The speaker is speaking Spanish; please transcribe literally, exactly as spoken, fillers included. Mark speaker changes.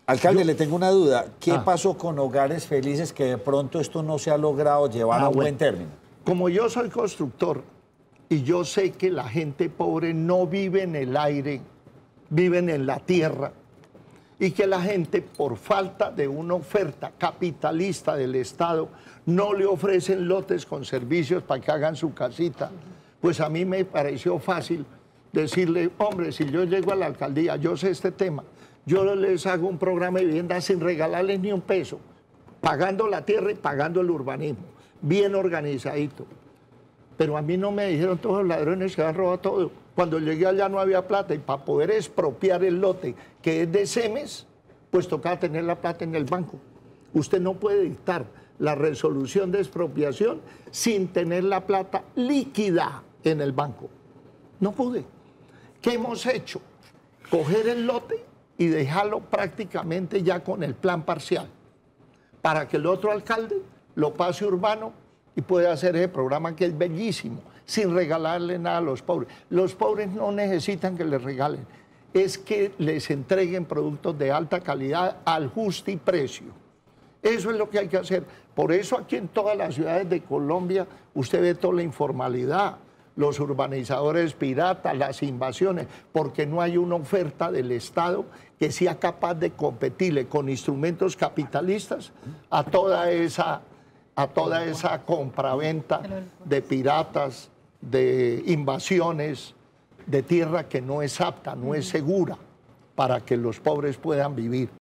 Speaker 1: Alcalde,
Speaker 2: Yo-
Speaker 1: le tengo una duda. ¿Qué
Speaker 2: Ah.
Speaker 1: pasó con Hogares Felices que de pronto esto no se ha logrado llevar
Speaker 2: Ah,
Speaker 1: a un
Speaker 2: bueno.
Speaker 1: buen término?
Speaker 2: Como yo soy constructor y yo sé que la gente pobre no vive en el aire, viven en la tierra, y que la gente, por falta de una oferta capitalista del Estado, no le ofrecen lotes con servicios para que hagan su casita, pues a mí me pareció fácil decirle, hombre, si yo llego a la alcaldía, yo sé este tema, yo les hago un programa de vivienda sin regalarles ni un peso, pagando la tierra y pagando el urbanismo, bien organizadito. Pero a mí no me dijeron todos los ladrones que han robado todo. Cuando llegué allá no había plata y para poder expropiar el lote que es de SEMES, pues tocaba tener la plata en el banco. Usted no puede dictar la resolución de expropiación sin tener la plata líquida en el banco. No pude. ¿Qué hemos hecho? Coger el lote y dejarlo prácticamente ya con el plan parcial, para que el otro alcalde lo pase urbano y pueda hacer ese programa que es bellísimo, sin regalarle nada a los pobres. Los pobres no necesitan que les regalen, es que les entreguen productos de alta calidad al justo precio. Eso es lo que hay que hacer. Por eso aquí en todas las ciudades de Colombia usted ve toda la informalidad, los urbanizadores piratas, las invasiones, porque no hay una oferta del Estado que sea capaz de competirle con instrumentos capitalistas a toda esa, a toda esa compraventa de piratas, de invasiones, de tierra que no es apta, no es segura para que los pobres puedan vivir.